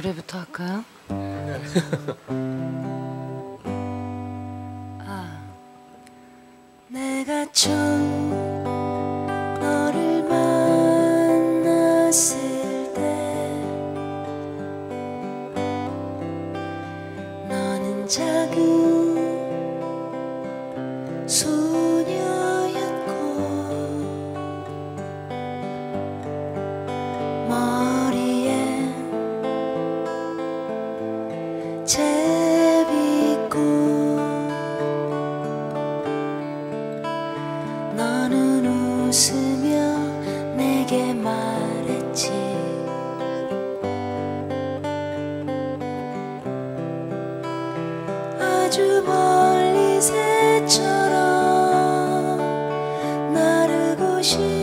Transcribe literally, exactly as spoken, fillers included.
노래부터 할까요? 아, 내가 처음 너를 만났을 때 너는 작은 소녀였고 머리에 제비꽃 너는 웃으며 내게 말했지 아주 멀리 새처럼 나르고 싶어